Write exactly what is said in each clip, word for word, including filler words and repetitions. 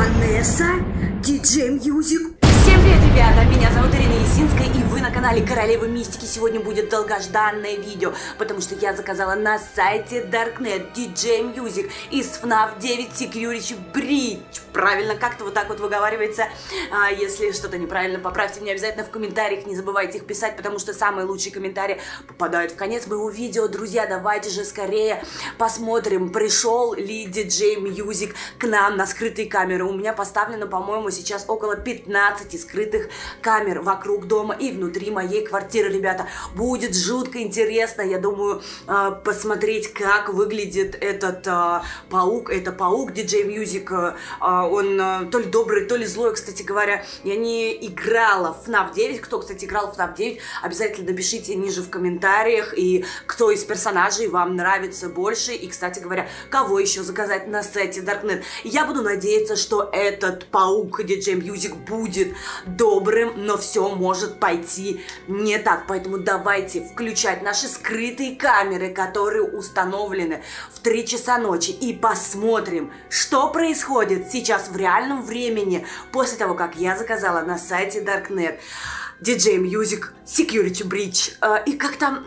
Ванесса, диджей Мьюзик. Всем привет, ребята! Меня зовут Ирина Есинская, и вы на канале Королевы Мистики. Сегодня будет долгожданное видео, потому что я заказала на сайте Darknet диджей Мьюзик из эф наф девять Security Breach. Правильно, как-то вот так вот выговаривается. А если что-то неправильно, поправьте меня обязательно в комментариях. Не забывайте их писать, потому что самые лучшие комментарии попадают в конец моего видео. Друзья, давайте же скорее посмотрим, пришел ли диджей Мьюзик к нам на скрытые камеры. У меня поставлено, по-моему, сейчас около пятнадцати скрытых камер вокруг дома и внутри моей квартиры, ребята. Будет жутко интересно, я думаю, посмотреть, как выглядит этот паук. Это паук диджей Мьюзик. Он то ли добрый, то ли злой, кстати говоря. Я не играла в эф наф девять. Кто, кстати, играл в эф наф девять, обязательно напишите ниже в комментариях. И кто из персонажей вам нравится больше. И, кстати говоря, кого еще заказать на сайте Darknet. Я буду надеяться, что этот паук диджей Мьюзик будет добрым, но все может пойти не так. Поэтому давайте включать наши скрытые камеры, которые установлены в три часа ночи, и посмотрим, что происходит сейчас в реальном времени после того, как я заказала на сайте Darknet диджей Мьюзик Security Breach. Э, и как там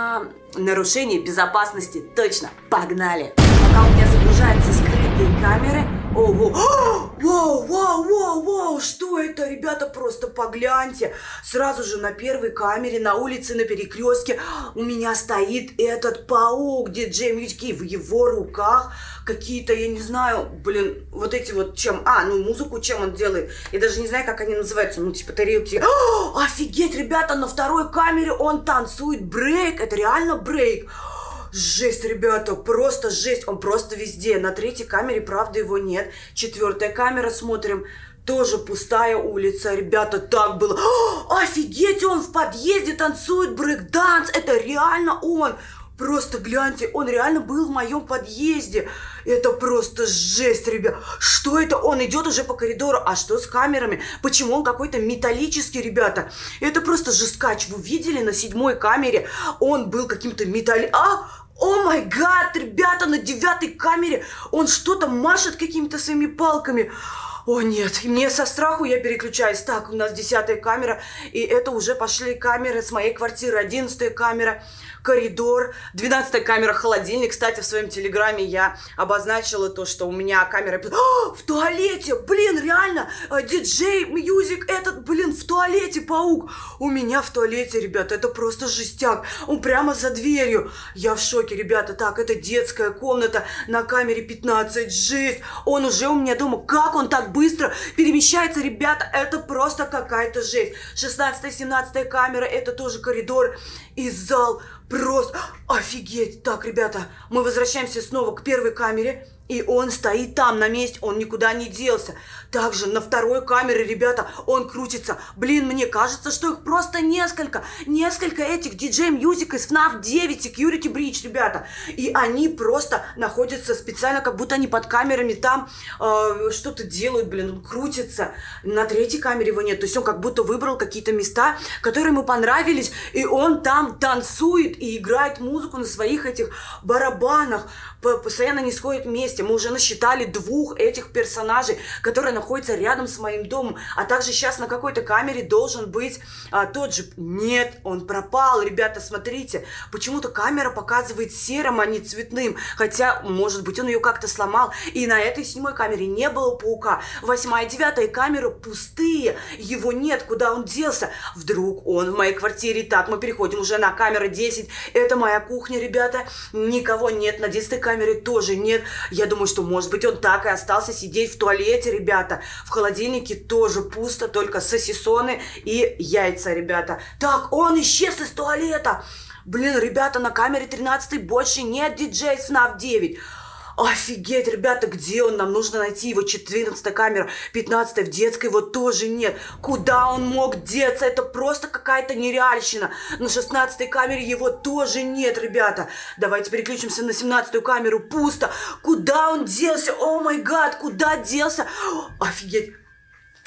э, нарушение безопасности. Точно, погнали. Пока у меня загружаются скрытые камеры. Ого! Воу, воу, воу, воу! Что это, ребята? Просто погляньте. Сразу же на первой камере на улице, на перекрестке у меня стоит этот паук диджей Мьюзик. И в его руках какие-то, я не знаю, блин, вот эти вот чем... А, ну музыку чем он делает. Я даже не знаю, как они называются. Ну, типа тарелки. О, офигеть, ребята, на второй камере он танцует брейк. Это реально брейк. Жесть, ребята, просто жесть. Он просто везде. На третьей камере, правда, его нет. Четвертая камера, смотрим. Тоже пустая улица. Ребята, так было. О, офигеть, он в подъезде танцует брейк-данс. Это реально он. Просто гляньте, он реально был в моем подъезде. Это просто жесть, ребят. Что это? Он идет уже по коридору. А что с камерами? Почему он какой-то металлический, ребята? Это просто жесткач. Вы видели на седьмой камере? Он был каким-то металлическим. А! О май гад, ребята, на девятой камере он что-то машет какими-то своими палками. О нет, мне со страху я переключаюсь. Так, у нас десятая камера, и это уже пошли камеры с моей квартиры. Одиннадцатая камера, коридор. Двенадцатая камера, холодильник. Кстати, в своем телеграме я обозначила то, что у меня камера... О, в туалете! Блин, реально! диджей Мьюзик этот, блин, в туалете паук! У меня в туалете, ребята, это просто жестяк. Он прямо за дверью. Я в шоке, ребята. Так, это детская комната на камере пятнадцать. Жесть! Он уже у меня дома. Как он так быстро перемещается, ребята? Это просто какая-то жесть. шестнадцатая, семнадцатая камера, это тоже коридор и зал. Просто офигеть. Так, ребята, мы возвращаемся снова к первой камере. И он стоит там на месте, он никуда не делся. Также на второй камере, ребята, он крутится. Блин, мне кажется, что их просто несколько. Несколько этих диджей Мьюзик из эф наф девять Security Breach, ребята. И они просто находятся специально, как будто они под камерами там э, что-то делают, блин, он крутится. На третьей камере его нет. То есть он как будто выбрал какие-то места, которые ему понравились. И он там танцует и играет музыку на своих этих барабанах. Постоянно не сходит вместе. Мы уже насчитали двух этих персонажей, которые находятся рядом с моим домом. А также сейчас на какой-то камере должен быть а, тот же... Нет, он пропал, ребята, смотрите. Почему-то камера показывает серым, а не цветным. Хотя, может быть, он ее как-то сломал. И на этой седьмой камере не было паука. Восьмая и девятая камеры пустые. Его нет, куда он делся? Вдруг он в моей квартире. Так, мы переходим уже на камеру десять. Это моя кухня, ребята. Никого нет. На десятой камере тоже нет. Я думаю, что, может быть, он так и остался сидеть в туалете, ребята. В холодильнике тоже пусто, только сосисоны и яйца, ребята. Так, он исчез из туалета. Блин, ребята, на камере тринадцатой больше нет диджей из эф наф девять. Офигеть, ребята, где он? Нам нужно найти его. четырнадцатая камера, пятнадцатая, в детской его тоже нет. Куда он мог деться? Это просто какая-то нереальщина. На шестнадцатой камере его тоже нет, ребята. Давайте переключимся на семнадцатую камеру. Пусто. Куда он делся? О май гад, куда делся? Офигеть.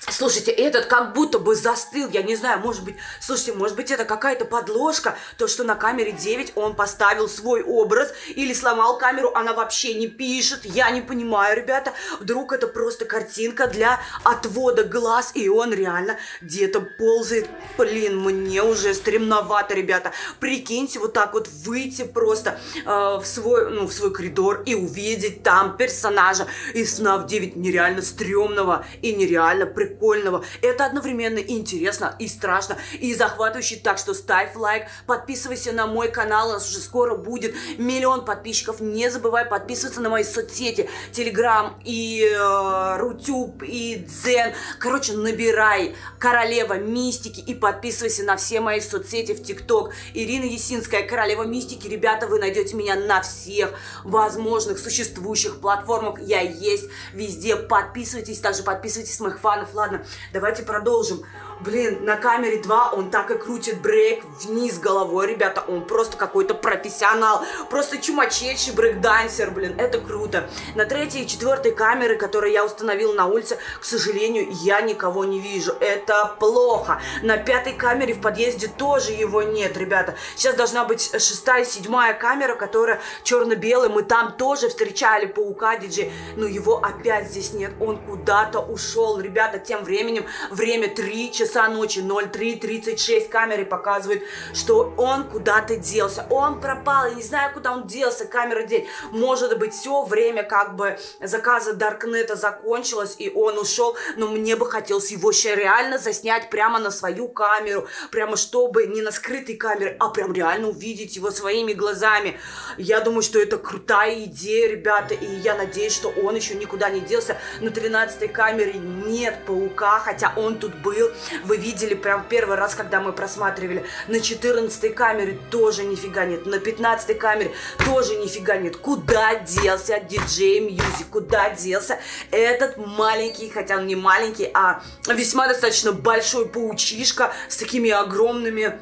Слушайте, этот как будто бы застыл, я не знаю, может быть, слушайте, может быть, это какая-то подложка, то, что на камере девять он поставил свой образ или сломал камеру, она вообще не пишет, я не понимаю, ребята, вдруг это просто картинка для отвода глаз, и он реально где-то ползает, блин, мне уже стремновато, ребята, прикиньте, вот так вот выйти просто э, в свой, ну, в свой коридор и увидеть там персонажа из эф девять нереально стрёмного и нереально прикольного. Прикольного. Это одновременно и интересно, и страшно, и захватывающе. Так что ставь лайк, подписывайся на мой канал, у нас уже скоро будет миллион подписчиков. Не забывай подписываться на мои соцсети, Телеграм и э, Рутюб и Дзен. Короче, набирай Королева Мистики и подписывайся на все мои соцсети в ТикТок. Ирина Ясинская, Королева Мистики. Ребята, вы найдете меня на всех возможных существующих платформах. Я есть везде. Подписывайтесь, также подписывайтесь с моих фанов. Ладно, давайте продолжим. Блин, на камере два он так и крутит брейк вниз головой, ребята, он просто какой-то профессионал, просто чумачечий брейкдансер, блин, это круто. На третьей и четвертой камеры, которые я установила на улице, к сожалению, я никого не вижу, это плохо. На пятой камере в подъезде тоже его нет, ребята. Сейчас должна быть шестая, седьмая камера, которая черно-белая, мы там тоже встречали паука диджей, но его опять здесь нет, он куда-то ушел, ребята. Тем временем время три часа ночи, ноль три тридцать шесть, камеры показывают, что он куда-то делся, он пропал, я не знаю, куда он делся, камера день, может быть, все время как бы заказа Даркнета закончилось, и он ушел, но мне бы хотелось его еще реально заснять прямо на свою камеру, прямо чтобы не на скрытой камере, а прям реально увидеть его своими глазами. Я думаю, что это крутая идея, ребята, и я надеюсь, что он еще никуда не делся. На тринадцатой камере нет паука, хотя он тут был, вы видели прям первый раз, когда мы просматривали. На четырнадцатой камере тоже нифига нет, на пятнадцатой камере тоже нифига нет. Куда делся диджей Мьюзик, куда делся этот маленький, хотя он не маленький, а весьма достаточно большой паучишка с такими огромными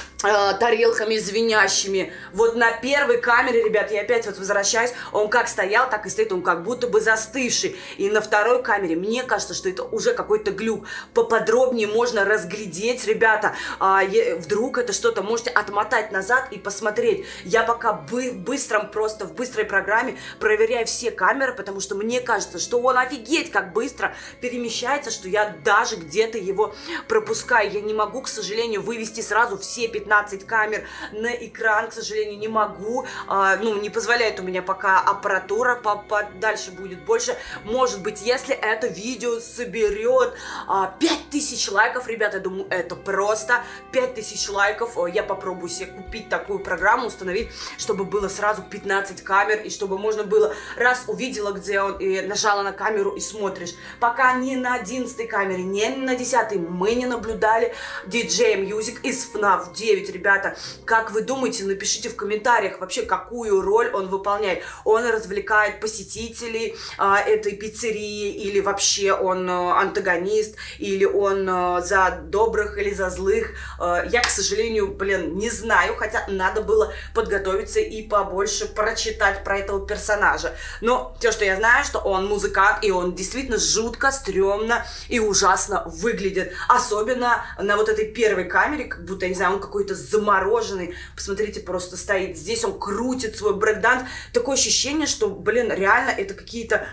тарелками звенящими. Вот на первой камере, ребят, я опять вот возвращаюсь, он как стоял, так и стоит, он как будто бы застывший. И на второй камере, мне кажется, что это уже какой-то глюк. Поподробнее можно разглядеть, ребята, а, е, вдруг это что-то, можете отмотать назад и посмотреть. Я пока бы, быстром, просто в быстрой программе проверяю все камеры, потому что мне кажется, что он офигеть как быстро перемещается, что я даже где-то его пропускаю. Я не могу, к сожалению, вывести сразу все пятнадцать камер на экран, к сожалению, не могу, а, ну, не позволяет у меня пока аппаратура, по, по, дальше будет больше. Может быть, если это видео соберет а, пять тысяч лайков, ребята, я думаю, это просто пять тысяч лайков, я попробую себе купить такую программу, установить, чтобы было сразу пятнадцать камер, и чтобы можно было, раз увидела, где он, и нажала на камеру и смотришь. Пока ни на одиннадцатой камере, ни на десятой мы не наблюдали диджей Мьюзик из эф девять. Ребята, как вы думаете, напишите в комментариях вообще, какую роль он выполняет. Он развлекает посетителей а, этой пиццерии, или вообще он а, антагонист, или он а, за добрых или за злых. А, я, к сожалению, блин, не знаю, хотя надо было подготовиться и побольше прочитать про этого персонажа. Но то, что я знаю, что он музыкант, и он действительно жутко, стрёмно и ужасно выглядит. Особенно на вот этой первой камере, как будто, я не знаю, он какой-то замороженный, посмотрите, просто стоит здесь, он крутит свой брейкданс, такое ощущение, что, блин, реально это какие-то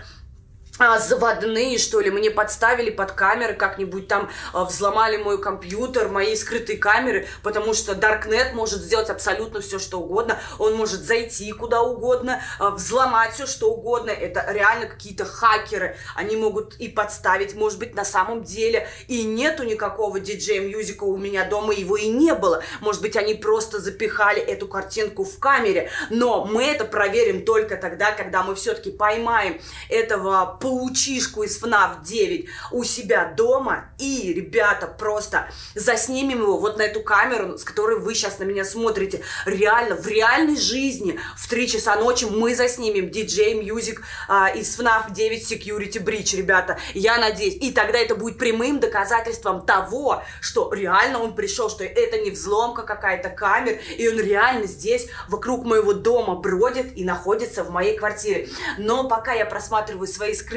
а, заводные, что ли, мне подставили под камеры, как-нибудь там а, взломали мой компьютер, мои скрытые камеры, потому что Даркнет может сделать абсолютно все, что угодно, он может зайти куда угодно, а, взломать все, что угодно, это реально какие-то хакеры, они могут и подставить, может быть, на самом деле и нету никакого диджея Мьюзика у меня дома, его и не было, может быть, они просто запихали эту картинку в камере, но мы это проверим только тогда, когда мы все-таки поймаем этого паучишку из эф девять у себя дома, и, ребята, просто заснимем его вот на эту камеру, с которой вы сейчас на меня смотрите. Реально, в реальной жизни в три часа ночи мы заснимем диджей Мьюзик а, из эф девять Security Breach, ребята. Я надеюсь. И тогда это будет прямым доказательством того, что реально он пришел, что это не взломка какая-то камер, и он реально здесь вокруг моего дома бродит и находится в моей квартире. Но пока я просматриваю свои скрытые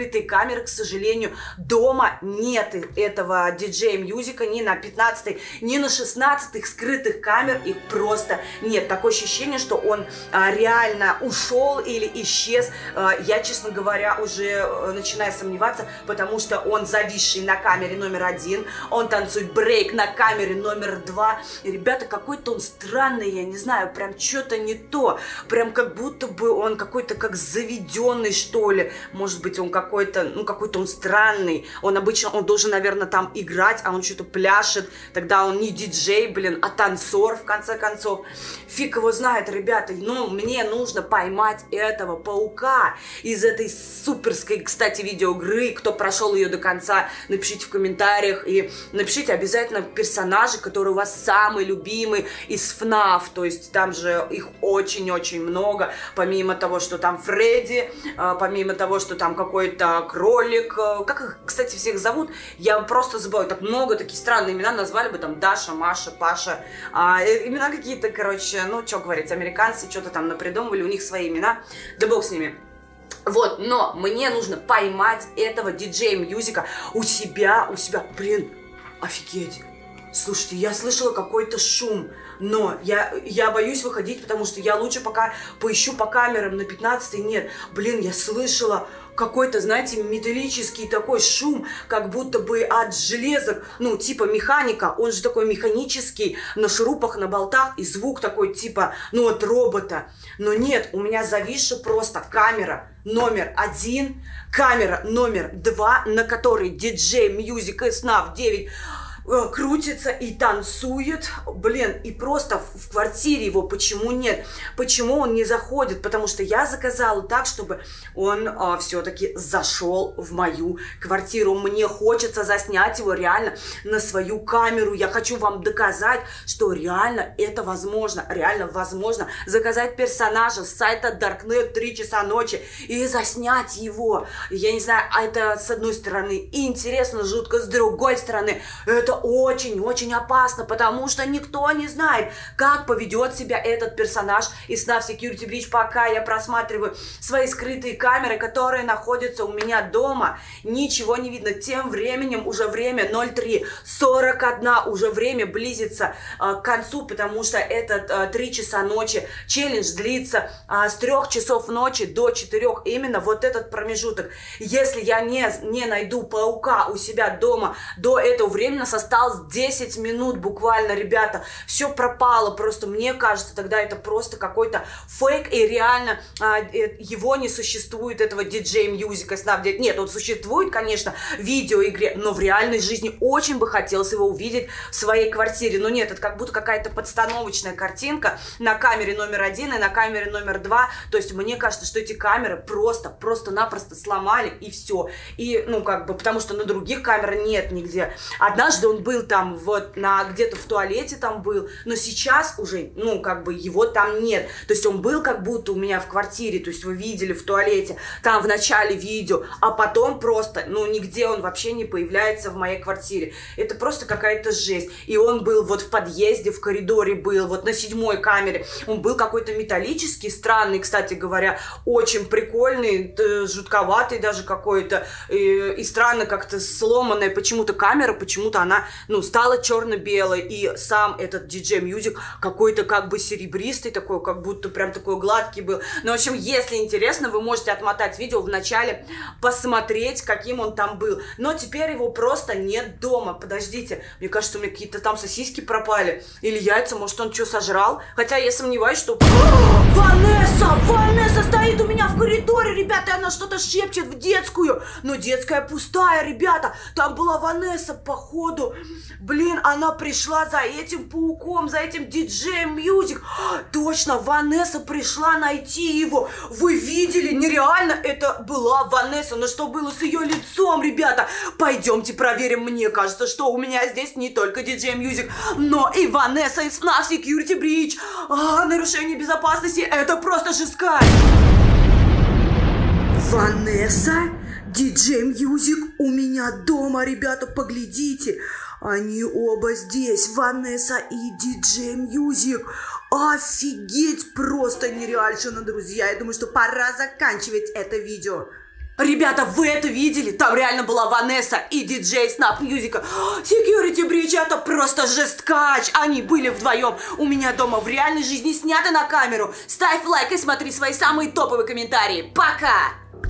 скрытые камеры, к сожалению, дома нет этого ди джей Music, ни на пятнадцатой, ни на шестнадцатой скрытых камер, их просто нет. Такое ощущение, что он а, реально ушел или исчез. А, я, честно говоря, уже а, начинаю сомневаться, потому что он зависший на камере номер один, он танцует брейк на камере номер два. И, ребята, какой-то он странный, я не знаю, прям что-то не то, прям как будто бы он какой-то как заведенный, что ли. Может быть, он какой-то, ну, какой-то он странный. Он обычно, он должен, наверное, там играть, а он что-то пляшет. Тогда он не диджей, блин, а танцор, в конце концов. Фиг его знает, ребята. Но мне нужно поймать этого паука из этой суперской, кстати, видеоигры. Кто прошел ее до конца, напишите в комментариях. И напишите обязательно персонажи, которые у вас самые любимые из ФНАФ. То есть там же их очень-очень много. Помимо того, что там Фредди, помимо того, что там какой-то кролик. Как их, кстати, всех зовут? Я просто забываю. Так много, такие странные имена. Назвали бы там Даша, Маша, Паша. А, имена какие-то, короче, ну, что говорить, американцы что-то там напридумывали, у них свои имена. Да бог с ними. Вот, но мне нужно поймать этого ди джей Music у себя, у себя. Блин, офигеть. Слушайте, я слышала какой-то шум, но я, я боюсь выходить, потому что я лучше пока поищу по камерам на пятнадцатой. Нет, блин, я слышала какой-то, знаете, металлический такой шум, как будто бы от железок, ну, типа механика, он же такой механический, на шурупах, на болтах, и звук такой, типа, ну, от робота. Но нет, у меня зависшая просто камера номер один, камера номер два, на которой ди джей Music из ФНАФ девять крутится и танцует, блин, и просто в квартире его почему нет, почему он не заходит, потому что я заказала так, чтобы он а, все-таки зашел в мою квартиру. Мне хочется заснять его реально на свою камеру, я хочу вам доказать, что реально это возможно, реально возможно заказать персонажа с сайта Darknet в три часа ночи и заснять его. Я не знаю, это с одной стороны интересно, жутко, с другой стороны это очень-очень опасно, потому что никто не знает, как поведет себя этот персонаж из ФНАФ Security Breach, пока я просматриваю свои скрытые камеры, которые находятся у меня дома. Ничего не видно. Тем временем уже время ноль три сорок один, уже время близится а, к концу, потому что этот а, три часа ночи челлендж длится а, с трех часов ночи до четырёх, именно вот этот промежуток. Если я не, не найду паука у себя дома до этого времени, осталось десять минут буквально, ребята, все пропало, просто мне кажется, тогда это просто какой-то фейк, и реально а, его не существует, этого ди джей Music. Нет, он существует, конечно, в видеоигре, но в реальной жизни очень бы хотелось его увидеть в своей квартире. Но нет, это как будто какая-то подстановочная картинка на камере номер один и на камере номер два. То есть мне кажется, что эти камеры просто, просто-напросто сломали, и все. И, ну, как бы, потому что на других камерах нет нигде. Однажды он был там вот на где-то в туалете там был, но сейчас уже, ну, как бы его там нет. То есть он был как будто у меня в квартире, то есть вы видели в туалете, там в начале видео, а потом просто, ну, нигде он вообще не появляется в моей квартире. Это просто какая-то жесть. И он был вот в подъезде, в коридоре был, вот на седьмой камере. Он был какой-то металлический, странный, кстати говоря, очень прикольный, жутковатый даже какой-то, и, и странно как-то сломанная почему-то камера, почему-то она, ну, стала черно-белой, и сам этот ди джей Music какой-то как бы серебристый, такой, как будто прям такой гладкий был. Ну, в общем, если интересно, вы можете отмотать видео в начале, посмотреть, каким он там был. Но теперь его просто нет дома. Подождите, мне кажется, у меня какие-то там сосиски пропали, или яйца, может, он что, сожрал? Хотя я сомневаюсь, что... Ванесса! Ванесса стоит у меня в коридоре, ребята, и она что-то шепчет в детскую. Но детская пустая, ребята. Там была Ванесса, походу. Блин, она пришла за этим пауком, за этим ди джей Music. Точно, Ванесса пришла найти его. Вы видели? Нереально, это была Ванесса. Но что было с ее лицом, ребята? Пойдемте проверим. Мне кажется, что у меня здесь не только ди джей Music, но и Ванесса из ФНАФ Security Breach. А, нарушение безопасности. Это просто жестко. Ванесса? ди джей Music у меня дома, ребята, поглядите. Они оба здесь, Ванесса и ди джей Music. Офигеть, просто нереально, друзья. Я думаю, что пора заканчивать это видео. Ребята, вы это видели? Там реально была Ванесса и диджей Snap Music. Security Breach, это просто жесткач. Они были вдвоем у меня дома в реальной жизни, сняты на камеру. Ставь лайк и смотри свои самые топовые комментарии. Пока!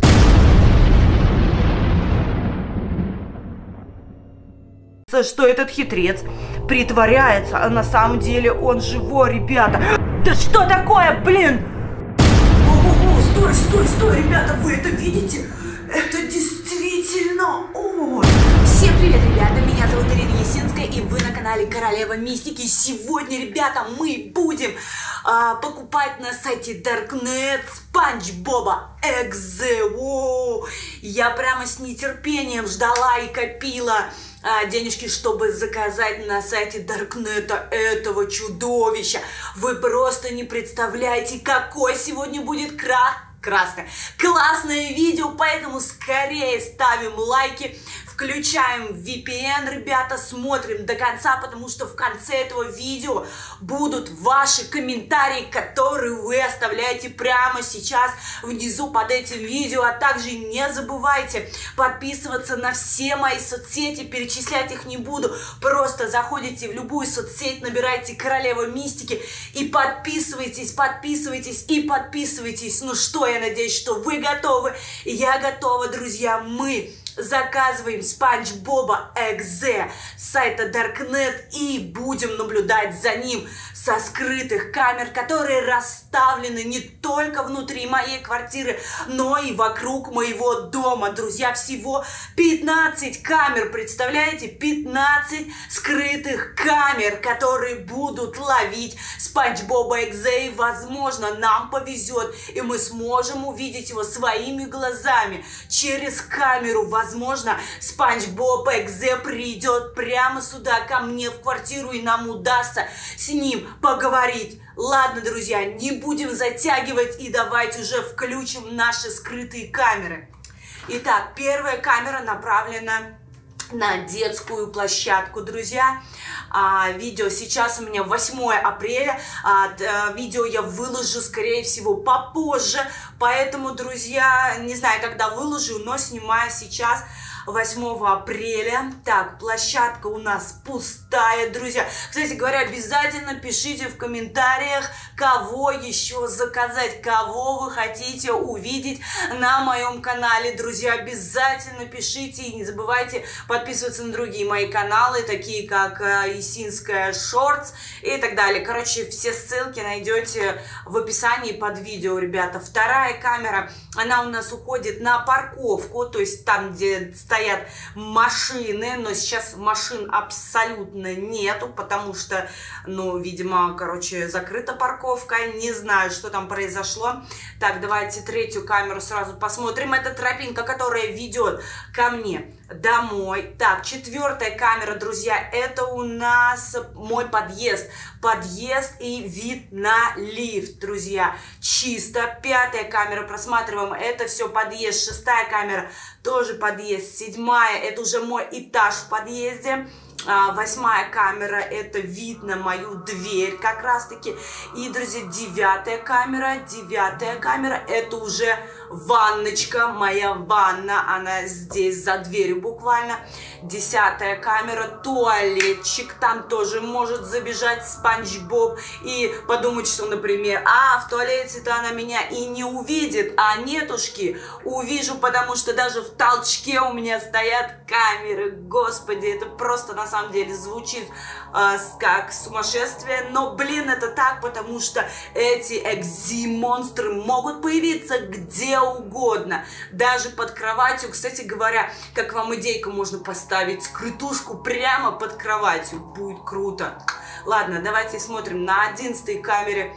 Что этот хитрец притворяется, а на самом деле он живой, ребята. Да что такое, блин? О-о-о, стой, стой, стой, ребята, вы это видите? Это действительно он. Всем привет, ребята, меня зовут Ирина Есинская, и вы на канале Королева Мистики. Сегодня, ребята, мы будем а, покупать на сайте Darknet Спанч Боба Экзе. Я прямо с нетерпением ждала и копила а, денежки, чтобы заказать на сайте Даркнета этого чудовища. Вы просто не представляете, какой сегодня будет крах. Красное. Классное видео, поэтому скорее ставим лайки, включаем ви пи эн, ребята, смотрим до конца, потому что в конце этого видео будут ваши комментарии, которые вы оставляете прямо сейчас внизу под этим видео, а также не забывайте подписываться на все мои соцсети, перечислять их не буду, просто заходите в любую соцсеть, набирайте Королева Мистики и подписывайтесь, подписывайтесь и подписывайтесь. Ну что, я надеюсь, что вы готовы, я готова, друзья. Мы заказываем Спанч Боба Экзе с сайта Darknet и будем наблюдать за ним со скрытых камер, которые расставлены не только внутри моей квартиры, но и вокруг моего дома. Друзья, всего пятнадцать камер, представляете? пятнадцать скрытых камер, которые будут ловить Спанч Боба Экзе, и, возможно, нам повезет, и мы сможем увидеть его своими глазами через камеру. Возможно, Спанч Боб Экзе придет прямо сюда ко мне в квартиру, и нам удастся с ним поговорить. Ладно, друзья, не будем затягивать и давайте уже включим наши скрытые камеры. Итак, первая камера направлена на детскую площадку, друзья. А, видео сейчас у меня восьмое апреля. А, а, видео я выложу, скорее всего, попозже. Поэтому, друзья, не знаю, когда выложу, но снимаю сейчас восьмого апреля. Так, площадка у нас пустая, друзья. Кстати говоря, обязательно пишите в комментариях, кого еще заказать, кого вы хотите увидеть на моем канале, друзья. Обязательно пишите и не забывайте подписываться на другие мои каналы, такие как Есинская Шортс и так далее. Короче, все ссылки найдете в описании под видео, ребята. Вторая камера, она у нас уходит на парковку, то есть там, где стоят машины, но сейчас машин абсолютно нету, потому что, ну, видимо, короче, закрыта парковка, не знаю, что там произошло. Так, давайте третью камеру сразу посмотрим. Это тропинка, которая ведет ко мне домой. Так, четвертая камера, друзья, это у нас мой подъезд. Подъезд и вид на лифт, друзья. Чисто. Пятая камера, просматриваем, это все подъезд. Шестая камера, тоже подъезд. Седьмая, это уже мой этаж в подъезде. А, восьмая камера, это вид на мою дверь как раз таки. И, друзья, девятая камера, девятая камера, это уже ванночка, моя ванна, она здесь за дверью буквально. Десятая камера, туалетчик, там тоже может забежать Спанч Боб и подумать, что, например, а в туалете-то она меня и не увидит, а нетушки, увижу, потому что даже в толчке у меня стоят камеры. Господи, это просто на самом деле звучит э, как сумасшествие, но, блин, это так, потому что эти экзи-монстры могут появиться где угодно, даже под кроватью. Кстати говоря, как вам идейка, можно поставить скрытушку прямо под кроватью, будет круто. Ладно, давайте смотрим на одиннадцатой камере.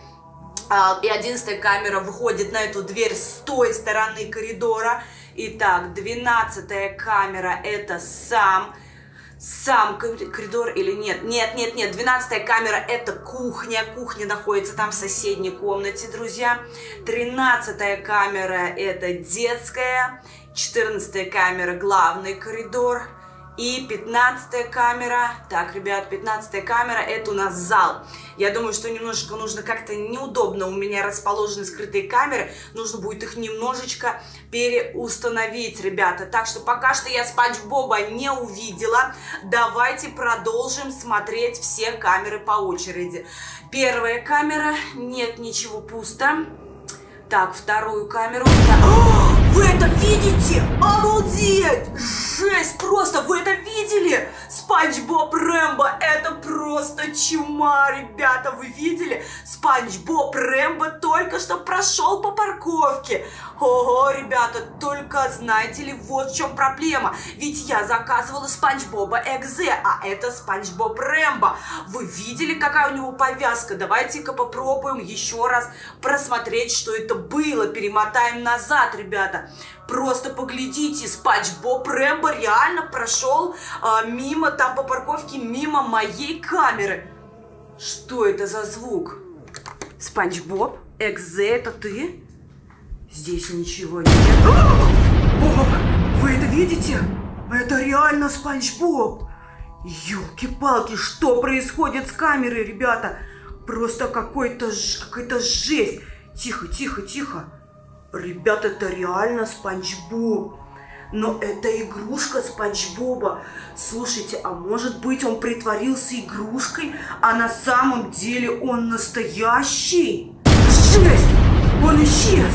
А, и одиннадцатая камера выходит на эту дверь с той стороны коридора. Итак, двенадцатая камера, это сам сам коридор или нет? Нет, нет, нет. двенадцатая камера, это кухня. Кухня находится там в соседней комнате, друзья. тринадцатая камера, это детская. четырнадцатая камера, главный коридор. И пятнадцатая камера. Так, ребят, пятнадцатая камера, это у нас зал. Я думаю, что немножечко нужно как-то неудобно. У меня расположены скрытые камеры. Нужно будет их немножечко переустановить, ребята. Так что пока что я Спанч Боба не увидела. Давайте продолжим смотреть все камеры по очереди. Первая камера. Нет, ничего, пусто. Так, вторую камеру. О, вы это видите? Обалдеть! Жесть просто! Вы это видели? Спанч Боб Рэмбо! Это просто чума, ребята! Вы видели? Спанч Боб Рэмбо только что прошел по парковке. Ого, ребята, только знаете ли, вот в чем проблема. Ведь я заказывала Спанч Боба Экзе, а это Спанч Боб Рэмбо. Вы видели, какая у него повязка? Давайте-ка попробуем еще раз просмотреть, что это было. Перемотаем назад, ребята. Просто поглядите, Спанч Боб Рэмбо реально прошел а, мимо, там по парковке, мимо моей камеры. Что это за звук? Спанч Боб Экзе, это ты? Здесь ничего нет. О, вы это видите? Это реально Спанч Боб. Ёлки-палки, что происходит с камерой, ребята? Просто какой-то какая-то жесть. Тихо, тихо, тихо. Ребята, это реально Спанч Боб. Но это игрушка Спанч Боба. Слушайте, а может быть он притворился игрушкой, а на самом деле он настоящий? Жесть! Он исчез!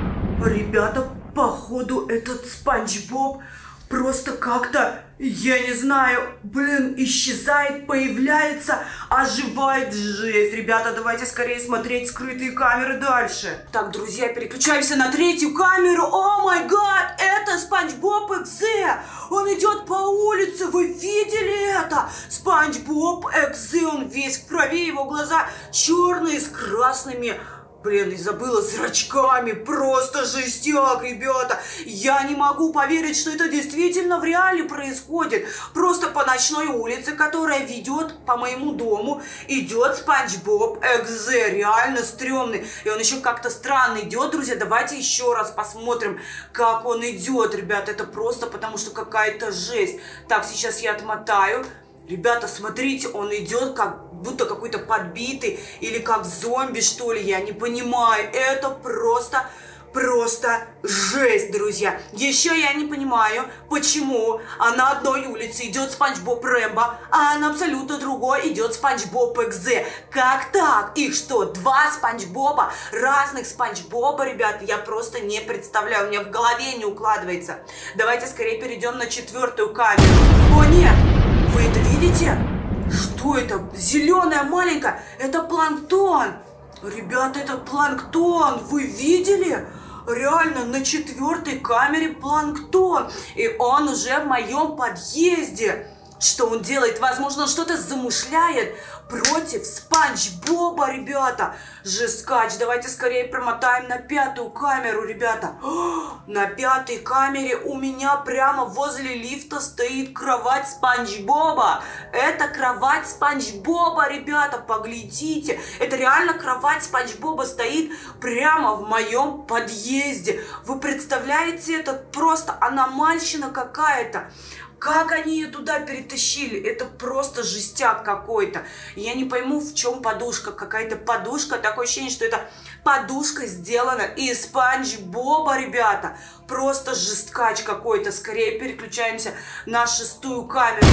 Ребята, походу этот Спанч Боб просто как-то, я не знаю, блин, исчезает, появляется, оживает. Жесть. Ребята, давайте скорее смотреть скрытые камеры дальше. Так, друзья, переключаемся на третью камеру. О май гад, это Спанч Боб Экзе. Он идет по улице, вы видели это? Спанч Боб Экзе, он весь в крови, его глаза черные с красными... Блин, и забыла, зрачками. Просто жестяк, ребята. Я не могу поверить, что это действительно в реале происходит. Просто по ночной улице, которая ведет по моему дому, идет Спанч Боб Экзе. Реально стрёмный. И он еще как-то странно идет, друзья. Давайте еще раз посмотрим, как он идет, ребята. Это просто потому, что какая-то жесть. Так, сейчас я отмотаю. Ребята, смотрите, он идет как будто какой-то подбитый или как зомби, что ли, я не понимаю. Это просто, просто жесть, друзья. Еще я не понимаю, почему на одной улице идет Спанч Боб Рэмбо, а на абсолютно другой идет Спанч Боб Экзе. Как так? Их что, два Спанч Боба? Разных Спанч Боба, ребята, я просто не представляю, у меня в голове не укладывается. Давайте скорее перейдем на четвертую камеру. О, нет! Вы это видите? Что это? Зеленая маленькая. Это планктон. Ребята, это планктон. Вы видели? Реально, на четвертой камере планктон. И он уже в моем подъезде. Что он делает? Возможно, он что-то замышляет против Спанч Боба, ребята. Жесткач. Давайте скорее промотаем на пятую камеру, ребята. О, на пятой камере у меня прямо возле лифта стоит кровать Спанч Боба. Это кровать Спанч Боба, ребята. Поглядите. Это реально кровать Спанч Боба стоит прямо в моем подъезде. Вы представляете, это просто аномальщина какая-то. Как они ее туда перетащили? Это просто жестяк какой-то. Я не пойму, в чем подушка. Какая-то подушка. Такое ощущение, что это подушка сделана из Спанч Боба, ребята. Просто жесткач какой-то. Скорее переключаемся на шестую камеру.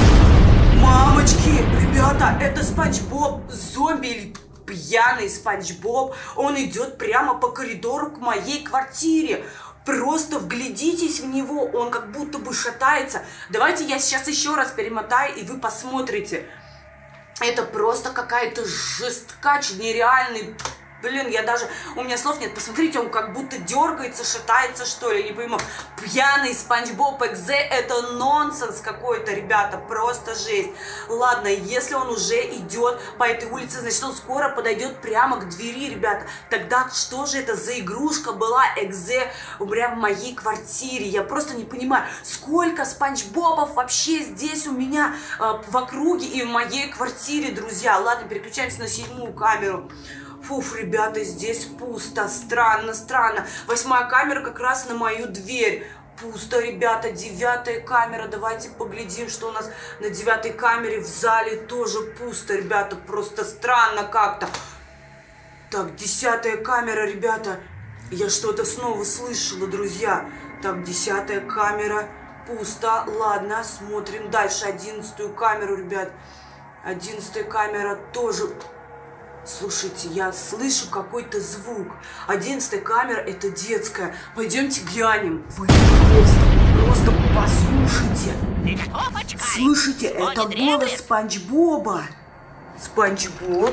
Мамочки, ребята, это Спанч Боб зомби или пьяный Спанч Боб. Он идет прямо по коридору к моей квартире. Просто вглядитесь в него, он как будто бы шатается. Давайте я сейчас еще раз перемотаю, и вы посмотрите. Это просто какая-то жесткач нереальный. Блин, я даже... У меня слов нет. Посмотрите, он как будто дергается, шатается, что ли. Я не пойму. Пьяный Спанч Боб Экзе — это нонсенс какой-то, ребята. Просто жесть. Ладно, если он уже идет по этой улице, значит, он скоро подойдет прямо к двери, ребята. Тогда что же это за игрушка была Экзе прямо в моей квартире? Я просто не понимаю, сколько Спанч Бобов вообще здесь у меня э, в округе и в моей квартире, друзья. Ладно, переключаемся на седьмую камеру. Фуф, ребята, здесь пусто. Странно, странно. Восьмая камера как раз на мою дверь. пусто, ребята. Девятая камера. Давайте поглядим, что у нас на девятой камере. В зале тоже пусто, ребята. Просто странно как-то. Так, десятая камера, ребята. Я что-то снова слышала, друзья. Так, десятая камера. Пусто. Ладно, смотрим дальше. Одиннадцатую камеру, ребят. Одиннадцатая камера тоже... Слушайте, я слышу какой-то звук. Одиннадцатая камера — это детская. Пойдемте глянем. Вы просто, просто послушайте. Слышите, это голос Спанч Боба. Спанч Боб.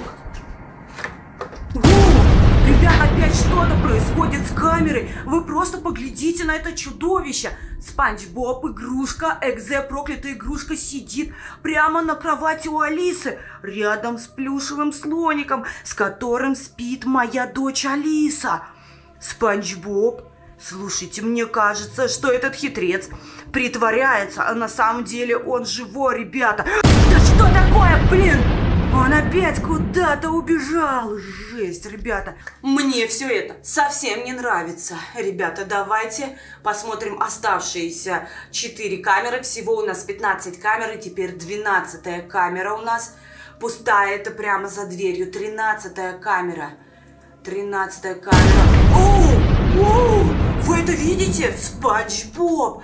Ребят, опять что-то происходит с камерой. Вы просто поглядите на это чудовище. Спанч Боб, игрушка, Экзе, проклятая игрушка, сидит прямо на кровати у Алисы, рядом с плюшевым слоником, с которым спит моя дочь Алиса. Спанч Боб, слушайте, мне кажется, что этот хитрец притворяется, а на самом деле он живой, ребята. Да что такое, блин? Он опять куда-то убежал. Жесть, ребята. Мне все это совсем не нравится. Ребята, давайте посмотрим оставшиеся четыре камеры. Всего у нас пятнадцать камер, и теперь двенадцатая камера у нас пустая. Это прямо за дверью. тринадцатая камера. тринадцатая камера. Оу! Оу! Вы это видите? Спанч Боб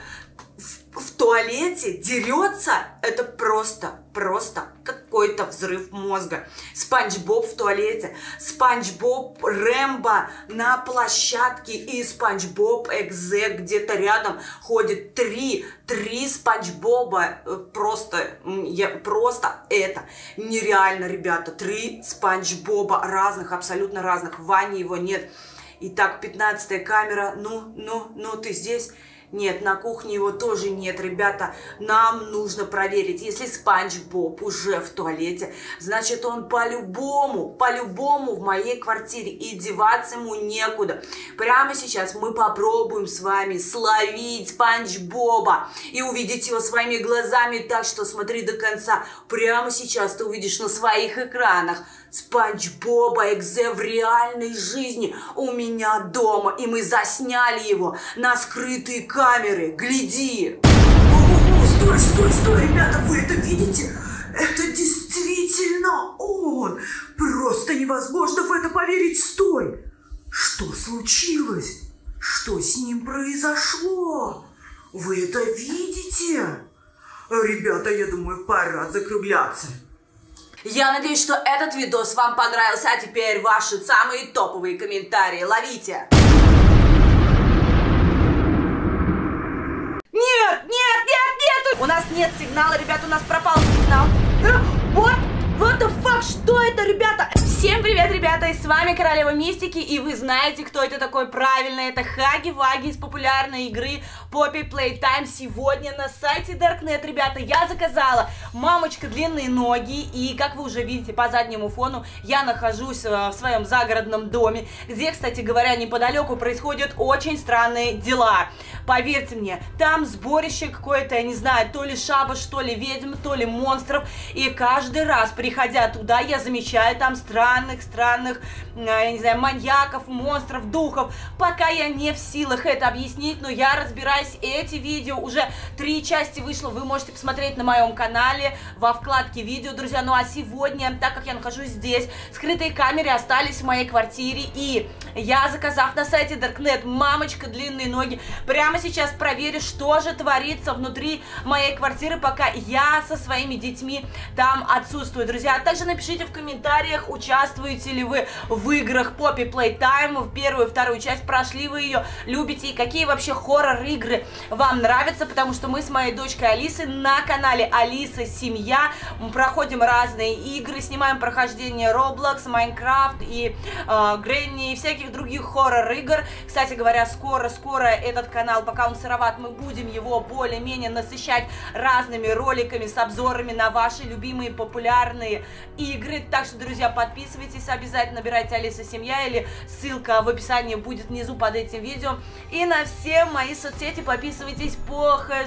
в туалете дерется. Это просто, просто какой-то взрыв мозга. Спанч Боб в туалете, Спанч Боб Рэмбо на площадке и Спанч Боб Экзе где-то рядом ходит. Три, три Спанч Боба. Просто, я, просто это нереально, ребята. Три Спанч Боба разных, абсолютно разных. В ванне его нет. Итак, пятнадцатая камера. Ну, ну, ну, ты здесь? Нет, на кухне его тоже нет, ребята. Нам нужно проверить. Если Спанч Боб уже в туалете, значит, он по-любому, по-любому в моей квартире. И деваться ему некуда. Прямо сейчас мы попробуем с вами словить Спанч Боба и увидеть его своими глазами. Так что смотри до конца. Прямо сейчас ты увидишь на своих экранах Спанч Боба Экзе в реальной жизни у меня дома. И мы засняли его на скрытые камеры. Гляди. О-о-о, стой, стой, стой, ребята, вы это видите? Это действительно он. Просто невозможно в это поверить. Стой. Что случилось? Что с ним произошло? Вы это видите? Ребята, я думаю, пора закругляться. Я надеюсь, что этот видос вам понравился, а теперь ваши самые топовые комментарии. Ловите! Нет, нет, нет, нет! У нас нет сигнала, ребята, у нас пропал сигнал. Вот, what the fuck, что это, ребята? Всем привет, ребята, и с вами Королева Мистики, и вы знаете, кто это такой. Правильно, это Хаги-Ваги из популярной игры Poppy Playtime. Сегодня на сайте Darknet, ребята, я заказала «Мамочка, длинные ноги», и, как вы уже видите по заднему фону, я нахожусь в своем загородном доме, где, кстати говоря, неподалеку происходят очень странные дела. Поверьте мне, там сборище какое-то, я не знаю, то ли шабаш, то ли ведьм, то ли монстров, и каждый раз, приходя туда, я замечаю там странные странных, я не знаю, маньяков, монстров, духов. Пока я не в силах это объяснить, но я разбираюсь. Эти видео, уже три части вышло, вы можете посмотреть на моем канале во вкладке видео, друзья. Ну а сегодня, так как я нахожусь здесь, скрытые камеры остались в моей квартире, и я, заказав на сайте Darknet «Мамочка, длинные ноги», прямо сейчас проверю, что же творится внутри моей квартиры, пока я со своими детьми там отсутствую, друзья. Также напишите в комментариях, участвуйте Участвуете ли вы в играх Poppy Playtime, в первую и вторую часть, прошли вы ее, любите, и какие вообще хоррор-игры вам нравятся, потому что мы с моей дочкой Алисой на канале Алиса Семья проходим разные игры, снимаем прохождение Roblox, Minecraft и э, Granny и всяких других хоррор-игр. Кстати говоря, скоро-скоро этот канал, пока он сыроват, мы будем его более-менее насыщать разными роликами с обзорами на ваши любимые популярные игры. Так что, друзья, подписывайтесь. Подписывайтесь, обязательно набирайте Алиса Семья, или ссылка в описании будет внизу под этим видео. И на все мои соцсети подписывайтесь по хэштегу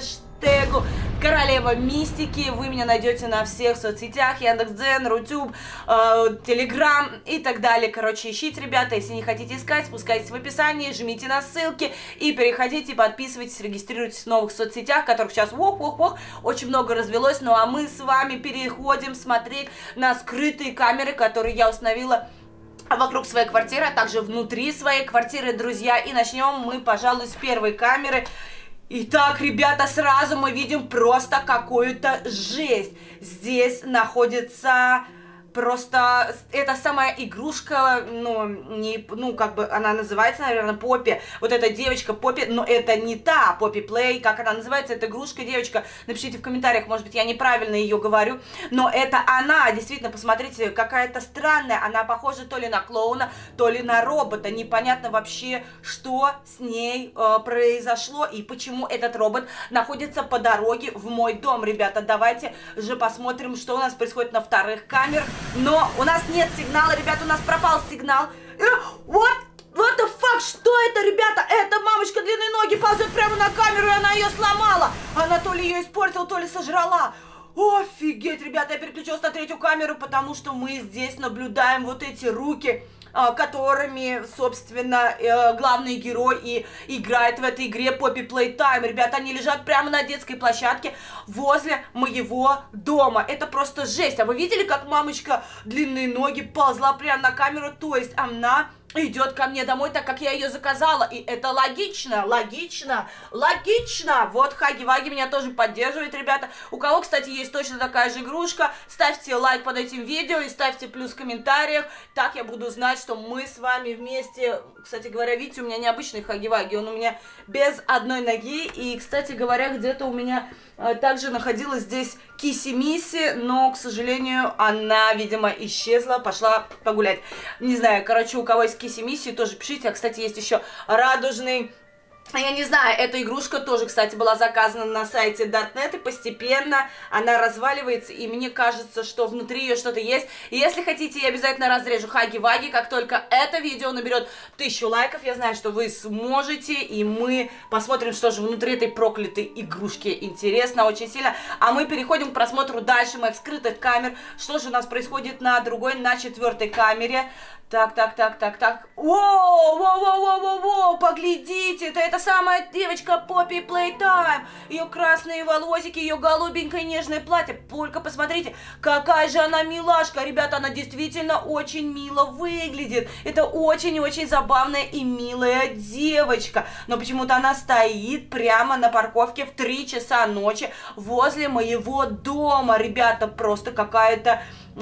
хэштегу Королева Мистики. Вы меня найдете на всех соцсетях, Яндекс.Дзен, Рутюб, э, Телеграм и так далее. Короче, ищите, ребята. Если не хотите искать, спускайтесь в описании, жмите на ссылки и переходите, подписывайтесь, регистрируйтесь в новых соцсетях, которых сейчас ох-ох-ох, очень много развелось. Ну а мы с вами переходим смотреть на скрытые камеры, которые я установила вокруг своей квартиры, а также внутри своей квартиры, друзья. И начнем мы, пожалуй, с первой камеры. Итак, ребята, сразу мы видим просто какую-то жесть. Здесь находится просто, это самая игрушка, ну, не, ну, как бы она называется, наверное, Поппи. Вот эта девочка Поппи, но это не та Поппи Плей, как она называется, эта игрушка, девочка. Напишите в комментариях, может быть, я неправильно ее говорю, но это она, действительно, посмотрите, какая-то странная. Она похожа то ли на клоуна, то ли на робота. Непонятно вообще, что с ней э, произошло и почему этот робот находится по дороге в мой дом. Ребята, давайте же посмотрим, что у нас происходит на вторых камерах. Но у нас нет сигнала, ребята, у нас пропал сигнал. Вот, what the fuck, что это, ребята? Это мамочка длинные ноги ползет прямо на камеру, и она ее сломала. Она то ли ее испортила, то ли сожрала. Офигеть, ребята, я переключилась на третью камеру, потому что мы здесь наблюдаем вот эти руки, которыми, собственно, главный герой и играет в этой игре Поппи Плейтайм. Ребята, они лежат прямо на детской площадке возле моего дома. Это просто жесть. А вы видели, как мамочка длинные ноги ползла прямо на камеру? То есть она идет ко мне домой, так как я ее заказала. И это логично, логично, логично. Вот Хаги-Ваги меня тоже поддерживает, ребята. У кого, кстати, есть точно такая же игрушка, ставьте лайк под этим видео и ставьте плюс в комментариях. Так я буду знать, что мы с вами вместе. Кстати говоря, видите, у меня необычный Хаги-Ваги. Он у меня без одной ноги. И, кстати говоря, где-то у меня э, также находилась здесь Киси-Миси, но, к сожалению, она, видимо, исчезла, пошла погулять. Не знаю, короче, у кого есть Киси-Миси, тоже пишите. А, кстати, есть еще радужный. Я не знаю, эта игрушка тоже, кстати, была заказана на сайте .нет, и постепенно она разваливается, и мне кажется, что внутри ее что-то есть. И если хотите, я обязательно разрежу Хаги-Ваги, как только это видео наберет тысячу лайков. Я знаю, что вы сможете, и мы посмотрим, что же внутри этой проклятой игрушки. Интересно очень сильно. А мы переходим к просмотру дальше моих скрытых камер. Что же у нас происходит на другой, на четвертой камере? Так, так, так, так, так. Воу, воу, воу, воу, воу, воу, поглядите, это эта самая девочка Поппи Плейтайм. Ее красные волосики, ее голубенькое нежное платье. Только посмотрите, какая же она милашка. Ребята, она действительно очень мило выглядит. Это очень-очень забавная и милая девочка. Но почему-то она стоит прямо на парковке в три часа ночи возле моего дома. Ребята, просто какая-то...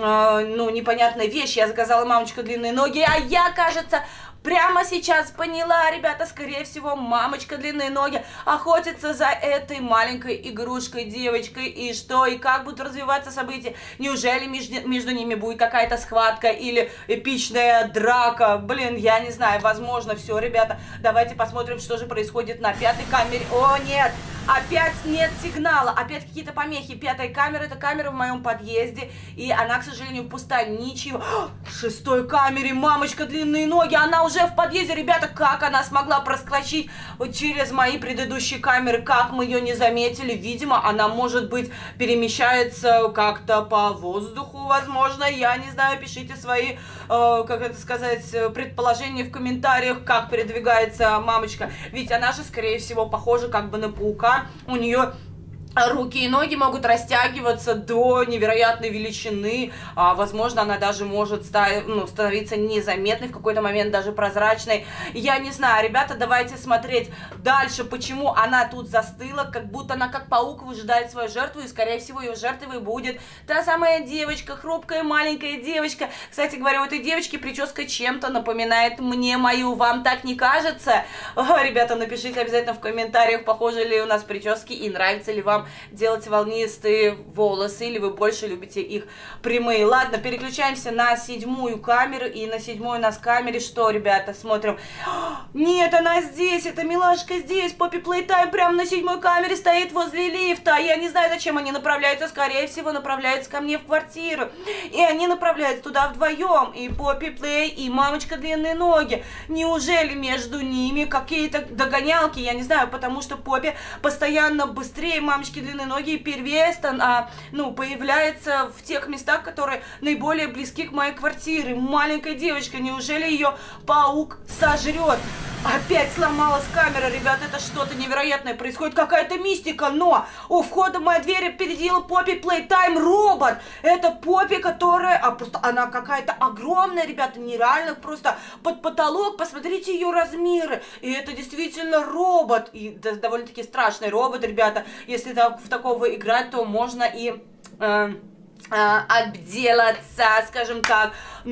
ну, непонятная вещь. Я заказала мамочка длинные ноги, а я, кажется, прямо сейчас поняла, ребята, скорее всего, мамочка длинные ноги охотится за этой маленькой игрушкой, девочкой. И что, и как будут развиваться события? Неужели между, между ними будет какая-то схватка или эпичная драка? Блин, я не знаю, возможно, все, ребята. Давайте посмотрим, что же происходит на пятой камере. О, нет! Опять нет сигнала, опять какие-то помехи. Пятая камера, это камера в моем подъезде, и она, к сожалению, пустая, ничего. В шестой камере мамочка длинные ноги, она уже в подъезде. Ребята, как она смогла проскочить вот через мои предыдущие камеры, как мы ее не заметили? Видимо, она, может быть, перемещается как-то по воздуху, возможно, я не знаю. Пишите свои, э, как это сказать, предположения в комментариях, как передвигается мамочка. Ведь она же, скорее всего, похожа как бы на паука. У нее руки и ноги могут растягиваться до невероятной величины, а, возможно, она даже может ста- ну, становиться незаметной, в какой-то момент даже прозрачной. Я не знаю, ребята, давайте смотреть дальше, почему она тут застыла, как будто она как паук выжидает свою жертву, и, скорее всего, ее жертвой будет та самая девочка, хрупкая маленькая девочка. Кстати говоря, у этой девочки прическа чем-то напоминает мне мою, вам так не кажется? О, ребята, напишите обязательно в комментариях, похожи ли у нас прически и нравится ли вам делать волнистые волосы, или вы больше любите их прямые. Ладно, переключаемся на седьмую камеру, и на седьмой у нас камере что, ребята, смотрим. Нет, она здесь, эта милашка здесь, Поппи Плейтайм прямо на седьмой камере стоит возле лифта. Я не знаю, зачем они направляются, скорее всего, направляются ко мне в квартиру. И они направляются туда вдвоем, и Поппи Плей, и мамочка длинные ноги. Неужели между ними какие-то догонялки? Я не знаю, потому что Поппи постоянно быстрее мамочки мамочки длинноногие перевес, а, ну, появляется в тех местах, которые наиболее близки к моей квартире. Маленькая девочка, неужели ее паук сожрет? Опять сломалась камера, ребят, это что-то невероятное происходит, какая-то мистика, но у входа в мою дверь опередила Поппи Плейтайм робот. Это Поппи, которая, а просто она какая-то огромная, ребята, нереально, просто под потолок, посмотрите ее размеры. И это действительно робот, и да, довольно-таки страшный робот, ребята. Если так, в такого играть, то можно и... Э, обделаться, скажем так.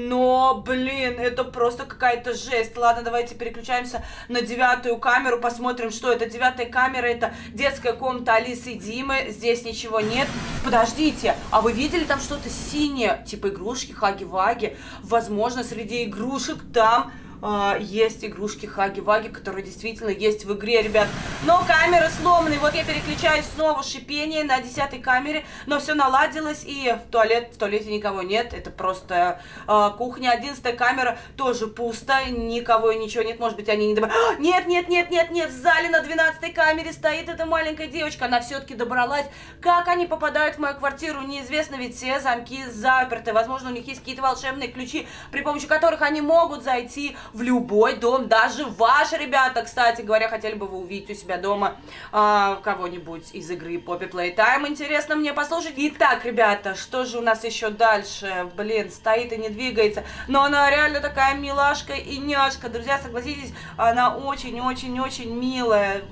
Но, блин, это просто какая-то жесть. Ладно, давайте переключаемся на девятую камеру, посмотрим, что это. Девятая камера — это детская комната Алисы и Димы. Здесь ничего нет. Подождите, а вы видели там что-то синее? Типа игрушки Хаги-Ваги. Возможно, среди игрушек там... Uh, есть игрушки Хаги-Ваги, которые действительно есть в игре, ребят. Но камера сломана. И вот я переключаюсь снова шипение на десятой камере. Но все наладилось. И в туалет, в туалете никого нет. Это просто uh, кухня. Одиннадцатая камера тоже пусто. Никого и ничего нет. Может быть, они не добрались. Нет, нет, нет, нет, нет. В зале на двенадцатой камере стоит эта маленькая девочка. Она все-таки добралась. Как они попадают в мою квартиру, неизвестно. Ведь все замки заперты. Возможно, у них есть какие-то волшебные ключи, при помощи которых они могут зайти в любой дом, даже ваш, ребята. Кстати говоря, хотели бы вы увидеть у себя дома а, кого-нибудь из игры Поппи Плейтайм? Интересно мне послушать. Итак, ребята, что же у нас еще дальше? Блин, стоит и не двигается. Но она реально такая милашка и няшка. Друзья, согласитесь, она очень-очень-очень милая.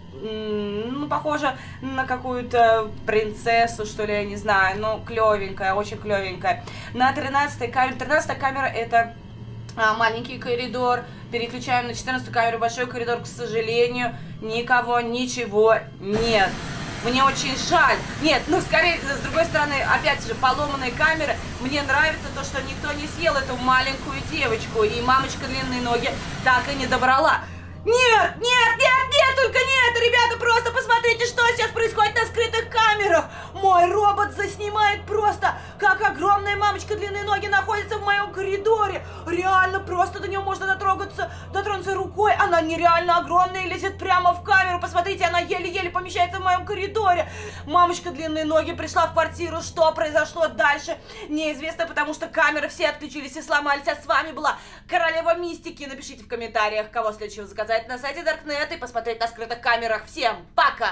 Ну, похожа на какую-то принцессу, что ли, я не знаю. Но клевенькая, очень клевенькая. На тринадцатой камере. тринадцатая камера — это... А, маленький коридор. Переключаем на четырнадцатую камеру. Большой коридор, к сожалению, никого, ничего нет. Мне очень жаль. Нет, ну скорее, с другой стороны, опять же, поломанные камеры. Мне нравится то, что никто не съел эту маленькую девочку. И мамочка длинные ноги так и не добрала. Нет, нет, нет, нет, только нет, ребята, просто посмотрите, что сейчас происходит на скрытых камерах. Мой робот заснимает просто, как огромная мамочка длинные ноги находится в моем коридоре. Реально, просто до нее можно дотрогаться, дотронуться рукой. Она нереально огромная и лезет прямо в камеру. Посмотрите, она еле-еле помещается в моем коридоре. Мамочка длинные ноги пришла в квартиру. Что произошло дальше, неизвестно, потому что камеры все отключились и сломались. А с вами была Королева Мистики. Напишите в комментариях, кого следующего заказать на сайте Даркнет и посмотреть на скрытых камерах. Всем пока!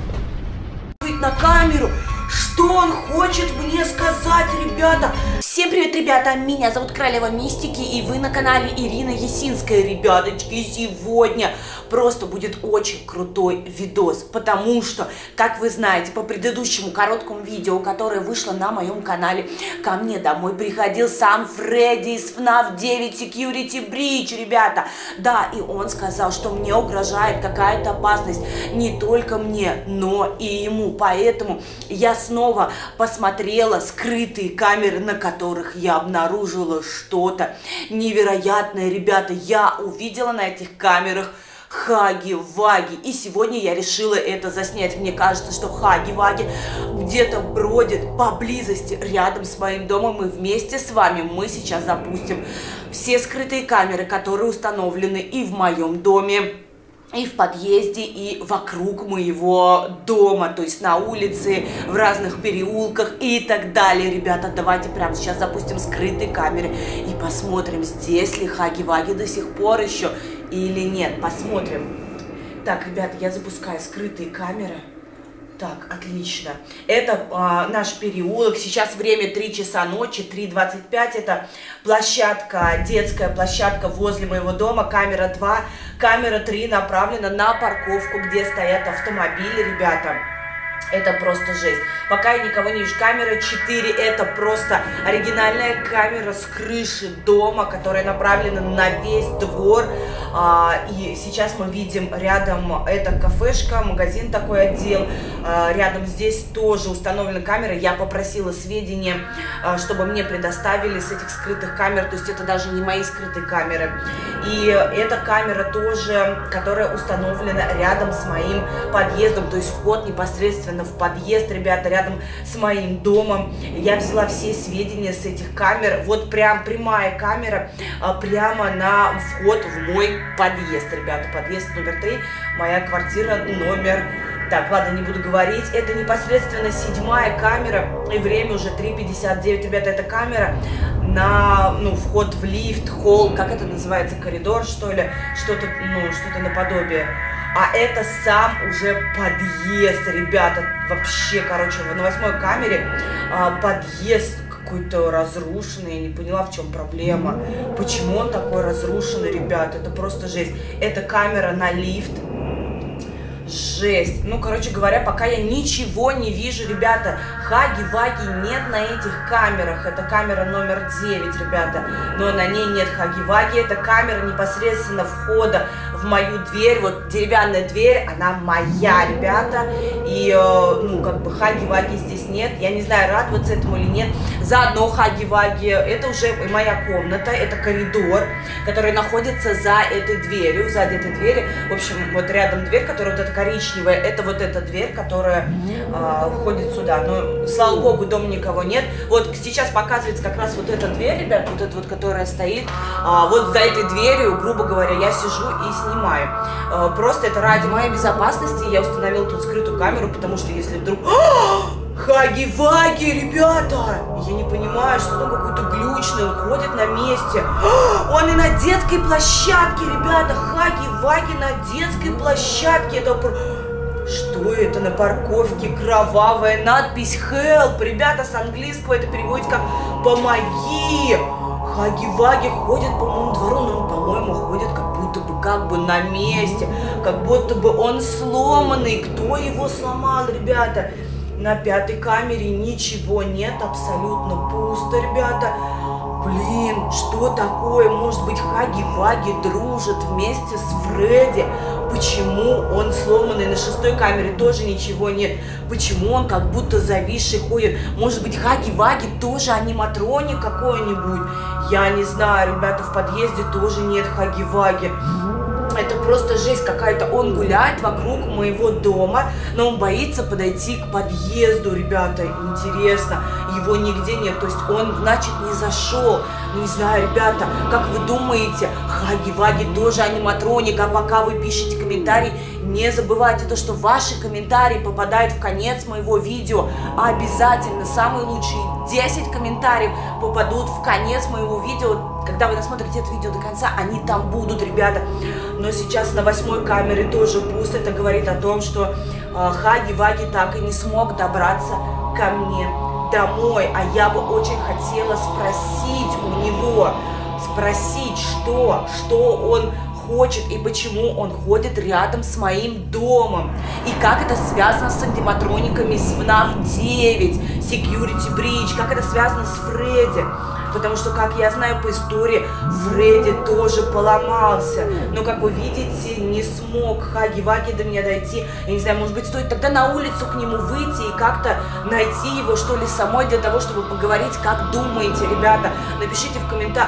На камеру, что он хочет мне сказать, ребята? Всем привет, ребята, меня зовут Королева Мистики, и вы на канале Ирина Ясинская, ребяточки. И сегодня просто будет очень крутой видос, потому что, как вы знаете, по предыдущему короткому видео, которое вышло на моем канале, ко мне домой приходил сам Фредди из эф девять Security Breach, ребята. Да, и он сказал, что мне угрожает какая-то опасность не только мне, но и ему. Поэтому я снова посмотрела скрытые камеры, на которых я обнаружила что-то невероятное, ребята. Я увидела на этих камерах Хаги-Ваги. И сегодня я решила это заснять. Мне кажется, что Хаги-Ваги где-то бродит поблизости, рядом с моим домом. И вместе с вами мы сейчас запустим все скрытые камеры, которые установлены и в моем доме, и в подъезде, и вокруг моего дома, то есть на улице, в разных переулках и так далее. Ребята, давайте прямо сейчас запустим скрытые камеры и посмотрим, здесь ли Хаги-Ваги до сих пор еще или нет. Посмотрим. Так, ребята, я запускаю скрытые камеры. Так, отлично. Это а, наш переулок. Сейчас время три часа ночи, три двадцать пять. Это площадка, детская площадка возле моего дома. Камера два. Камера три направлена на парковку, где стоят автомобили, ребята. Это просто жесть. Пока я никого не вижу. Камера четыре — это просто оригинальная камера с крыши дома, которая направлена на весь двор. А, и сейчас мы видим рядом, это кафешка, магазин такой отдел. А, рядом здесь тоже установлена камера. Я попросила сведения, а, чтобы мне предоставили с этих скрытых камер. То есть это даже не мои скрытые камеры. И эта камера тоже, которая установлена рядом с моим подъездом. То есть вход непосредственно в подъезд, ребята, рядом с моим домом. Я взяла все сведения с этих камер. Вот прям прямая камера а, прямо на вход в мой подъезд, ребята. Подъезд номер три, моя квартира номер Так, ладно, не буду говорить. Это непосредственно седьмая камера, и время уже три пятьдесят девять. Ребята, это камера на, ну, вход в лифт, холл, как это называется, коридор, что ли, что-то, ну, что-то наподобие. А это сам уже подъезд, ребята, вообще, короче, на восьмой камере а, подъезд какой-то разрушенный, я не поняла, в чем проблема, почему он такой разрушенный, ребята, это просто жесть. Это камера на лифт. Жесть. Ну, короче говоря, пока я ничего не вижу, ребята. Хаги-ваги нет на этих камерах. Это камера номер девять, ребята. Но на ней нет хаги-ваги. Это камера непосредственно входа в мою дверь. Вот деревянная дверь, она моя, ребята. И, э, ну, как бы хаги-ваги здесь нет. Я не знаю, радоваться этому или нет. Заодно хаги-ваги. Это уже моя комната. Это коридор, который находится за этой дверью. Сзади этой двери. В общем, вот рядом дверь, которая вот эта коричневая, это вот эта дверь, которая а, входит сюда. Но, слава богу, дома никого нет. Вот сейчас показывается как раз вот эта дверь, ребят, вот эта вот, которая стоит. А, вот за этой дверью, грубо говоря, я сижу и снимаю. А, просто это ради моей безопасности я установила тут скрытую камеру, потому что если вдруг... Хаги-ваги, ребята! Я не понимаю, что там какой-то глючный, он ходит на месте. Он и на детской площадке, ребята! Хаги-ваги на детской площадке. Это... Что это на парковке? Кровавая надпись «Help». Ребята, с английского это переводится как «Помоги». Хаги-ваги ходит по моему двору, но он, по-моему, ходит как будто бы как бы на месте. Как будто бы он сломанный. Кто его сломал, ребята? На пятой камере ничего нет, абсолютно пусто, ребята. Блин, что такое? Может быть, хаги-ваги дружат вместе с Фредди? Почему он сломанный? На шестой камере тоже ничего нет. Почему он как будто зависший ходит? Может быть, хаги-ваги тоже аниматроник какой-нибудь? Я не знаю, ребята, в подъезде тоже нет хаги-ваги. Это просто жесть какая-то. Он гуляет вокруг моего дома, но он боится подойти к подъезду, ребята. Интересно, его нигде нет. То есть он, значит, не зашел. Не знаю, ребята, как вы думаете, хаги-ваги тоже аниматроник? А пока вы пишете комментарий, не забывайте то, что ваши комментарии попадают в конец моего видео. Обязательно самые лучшие десять комментариев попадут в конец моего видео. Когда вы досмотрите это видео до конца, они там будут, ребята. Но сейчас на восьмой камере тоже пусто. Это говорит о том, что э, хаги-ваги так и не смог добраться ко мне домой. А я бы очень хотела спросить у него, спросить, что, что он хочет и почему он ходит рядом с моим домом. И как это связано с аниматрониками с эф эф девять, Security Breach, как это связано с Фредди. Потому что, как я знаю по истории, Фредди тоже поломался. Но, как вы видите, не смог хаги-ваги до меня дойти. Я не знаю, может быть, стоит тогда на улицу к нему выйти и как-то найти его, что ли, самой, для того, чтобы поговорить, как думаете, ребята. Напишите в комментариях.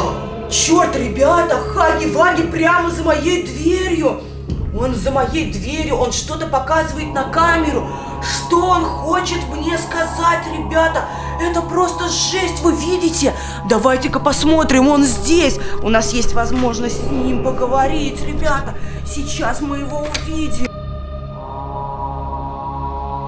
Черт, ребята, хаги-ваги прямо за моей дверью. Он за моей дверью, он что-то показывает на камеру. Что он хочет мне сказать, ребята? Это просто жесть, вы видите? Давайте-ка посмотрим, он здесь. У нас есть возможность с ним поговорить, ребята. Сейчас мы его увидим.